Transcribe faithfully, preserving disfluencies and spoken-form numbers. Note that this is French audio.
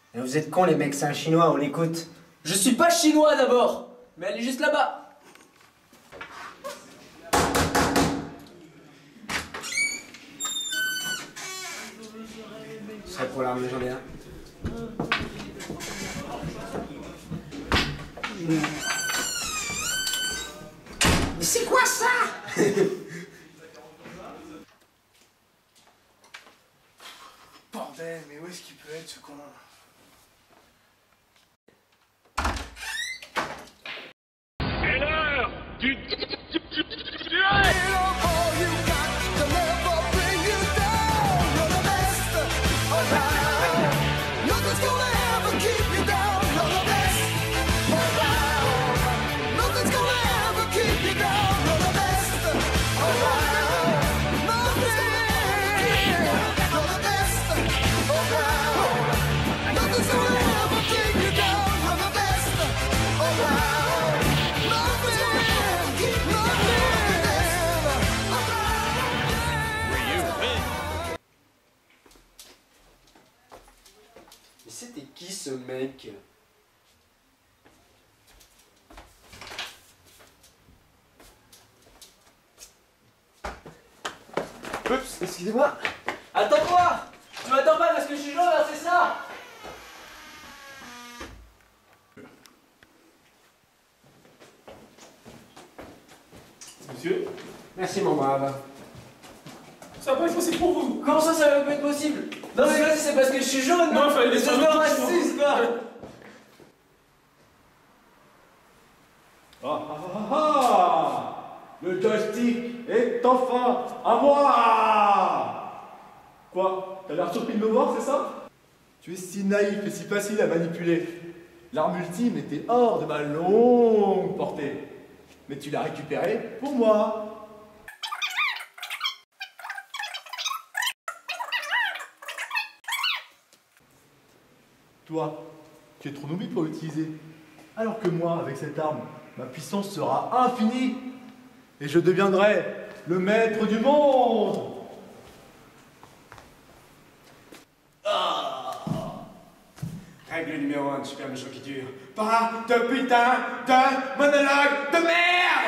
Mais vous êtes cons les mecs, c'est un chinois, on l'écoute. Je suis pas chinois d'abord, mais elle est juste là-bas. Ce serait pour l'arme légendaire. Mais c'est quoi ça? Bordel, mais où est-ce qu'il peut être ce con? C'est l'heure du Mais c'était qui ce mec? Oups, excusez-moi. Attends-moi. Tu m'attends pas parce que je suis jaune, hein, c'est ça? Monsieur? Merci mon brave. Ça va pas être possible pour vous. Comment ça, ça va pas être possible? Non mais vas-y, c'est parce que je suis jaune. Non, il fallait mais laisser c'est un pas tout petit raciste, quoi. Ah ah ah ah! Le joystick est enfin à moi! Quoi? T'as l'air surpris de me voir, c'est ça? Tu es si naïf et si facile à manipuler. L'arme ultime était hors de ma longue portée. Mais tu l'as récupérée pour moi. Toi, tu es trop novice pour l'utiliser. Alors que moi, avec cette arme, ma puissance sera infinie. Et je deviendrai le maître du monde. Règle numéro un de Super Méchant qui dure. Pas de putain de monologue de merde!